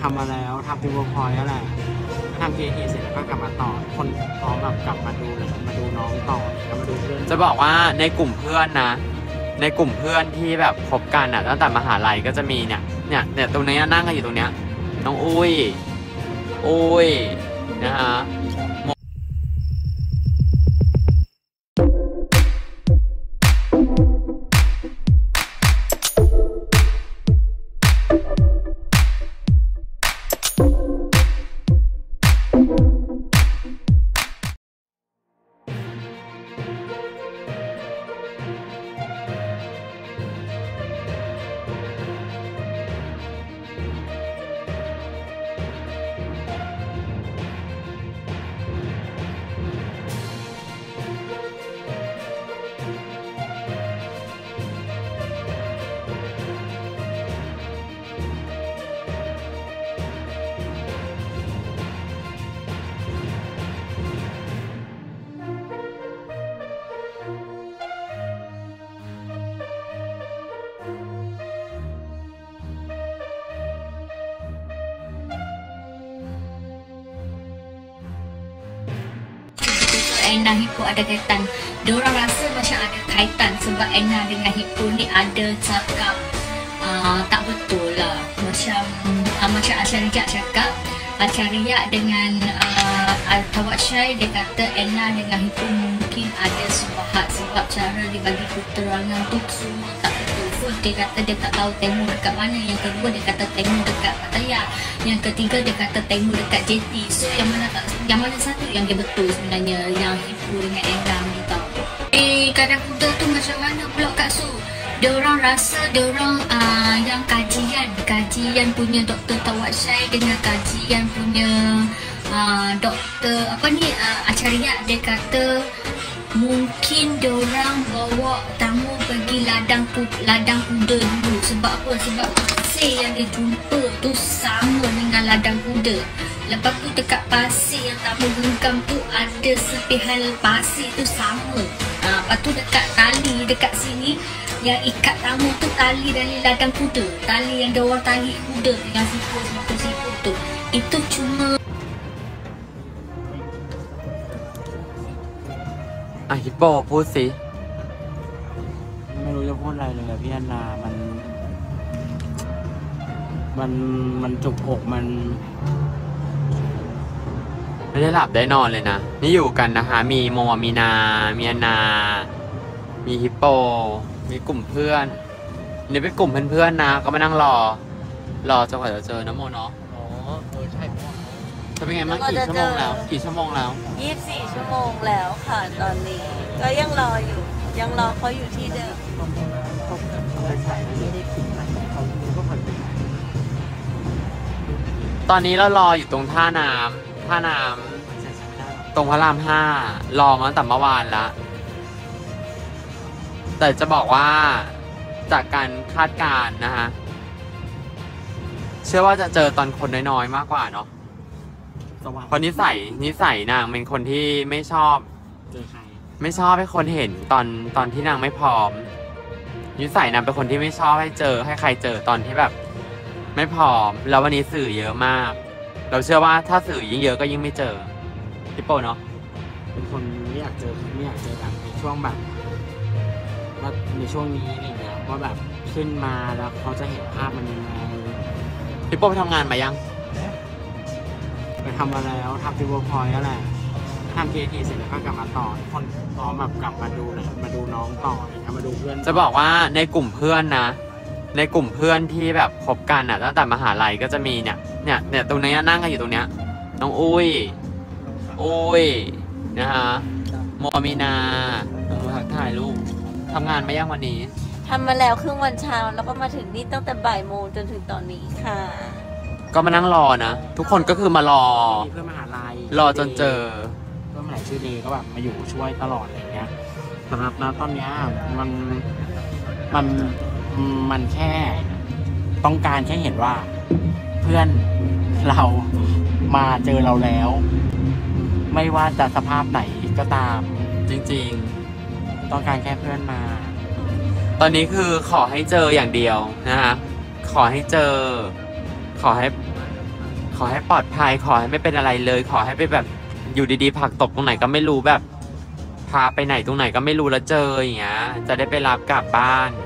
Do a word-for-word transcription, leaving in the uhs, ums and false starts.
ทำมาแล้วทำที่เวิร์กพอยต์แล้วแหละทำ ที เอ ที เสร็จแล้วก็กลับมาต่อคนพร้อมแบบกลับมาดูเลยมาดูน้องต่อแล้วมาดูเพื่อนจะบอกว่าในกลุ่มเพื่อนนะในกลุ่มเพื่อนที่แบบคบกันอ่ะตั้งแต่มหาลัยก็จะมีเนี่ยเนี่ยเนี่ยตรงนี้นั่งกันอยู่ตรงเนี้ยน้องอุ้ยอุ้ยนะฮะ Enna Hippo ada kaitan. Diorang rasa macam ada kaitan sebab Enna dengan Hippo ni ada cakap uh, tak betul lah. Macam uh, macam Asyariah cakap, Asyariah dengan uh, Tawak Syai dia kata Enna dengan Hippo mungkin ada subahat sebab cara dia bagi keterangan tu semua tak betul. First dia kata dia tak tahu Temu dekat mana. Yang kedua dia kata Temu dekat Pattaya. Yang ketiga dia kata Temu dekat J T. So yang mana tak, yang mana satu yang dia betul sebenarnya, yang Hippo dengan Enna ni tahu. Eh kadang kuda tu macam mana pula Kak Su? Dia orang rasa dia orang uh, yang kajian, kajian punya Doktor Tawak Syai dengan kajian punya uh, Doktor apa ni uh, Asyariah dia kata mungkin diorang bawa tamu pergi ladang ladang kuda dulu. Sebab apa? Sebab pasir yang dia jumpa tu sama dengan ladang kuda. Lepas tu dekat pasir yang tamu genggam tu ada serpihan pasir tu sama. Ha, lepas tu dekat tali dekat sini yang ikat tamu tu tali dari ladang kuda. Tali yang diorang tarik kuda dengan sipu-sipu tu. Itu cuma อ่ะฮิปโปพูดสิไม่รู้จะพูดอะไรเลยอะพี่แอนนามันมันมันจุกอกมันไม่ได้หลับได้นอนเลยนะนี่อยู่กันนะคะมีโมมีนามีแอนนา มีฮิปโปมีกลุ่มเพื่อนนี่เป็นกลุ่มเพื่อนๆนะก็มานั่งรอรอจนกว่าจะเจอนะโมเนาะอ๋อเออใช่จะเป็นไงบ้างกี่ชั่วโมงแล้วกี่ชั่วโมงแล้วยี่สิบสี่ชั่วโมงแล้วค่ะตอนนี้ก็ยังรออยู่ยังรอเขาอยู่ที่เดิมตอนนี้เรารออยู่ตรงท่าน้ำท่าน้ำตรงพระรามห้ารอมาตั้งแต่เมื่อวานละแต่จะบอกว่าจากการคาดการณ์นะฮะเชื่อว่าจะเจอตอนคนน้อยๆมากกว่าเนาะเพราะนิสัยนิสัยนางเป็นคนที่ไม่ชอบไม่ชอบให้คนเห็นตอนตอนที่นางไม่พร้อมนิสัยนางเป็นคนที่ไม่ชอบให้เจอให้ใครเจอตอนที่แบบไม่พร้อมแล้ววันนี้สื่อเยอะมากเราเชื่อว่าถ้าสื่อยิ่งเยอะก็ยิ่งไม่เจอพี่โป้เนาะเป็นคนไม่อยากเจอไม่อยากเจอแบบในช่วงแบบว่าในช่วงนี้อะไรเงี้ยว่าแบบขึ้นมาแล้วเขาจะเห็นภาพมันยังไงพี่โป้ไปทำงานมายังไปทำมาแล้วทำที่เวิร์กพอยต์แล้วแหละทำ ที เอ ที เสร็จแล้วก็กลับมาต่อคนพร้อมแบบกลับมาดูเลยมาดูน้องต่อเลยมาดูเพื่อนจะบอกว่าในกลุ่มเพื่อนนะในกลุ่มเพื่อนที่แบบคบกันอ่ะตั้งแต่มหาลัยก็จะมีเนี่ยเนี่ยเนี่ยตรงนี้นั่งกันอยู่ตรงเนี้ยน้องอุ้ยอุ้ยนะฮะโมมีนาโมทักทายลูกทำงานมายังวันนี้ทำมาแล้วครึ่งวันเช้าแล้วก็มาถึงนี่ตั้งแต่บ่ายโมงจนถึงตอนนี้ค่ะก็มานั่งรอนะทุกคนก็คือมารอเพื่อนมหาลัยรอจนเจอเพื่อนมหาลัยชื่อเดย์ก็แบบมาอยู่ช่วยตลอดอะไรเงี้ยสำหรับณตอนนี้มันมันมันแค่ต้องการแค่เห็นว่าเพื่อนเรามาเจอเราแล้วไม่ว่าจะสภาพไหนก็ตามจริงๆต้องการแค่เพื่อนมาตอนนี้คือขอให้เจออย่างเดียวนะฮะขอให้เจอขอให้อให้ปลอดภัยขอให้ไม่เป็นอะไรเลย ขอให้ไปแบบอยู่ดีๆผลักตกตรงไหนก็ไม่รู้แบบพาไปไหนตรงไหนก็ไม่รู้แล้วเจออย่างเงี้ยจะได้ไปรับกลับบ้าน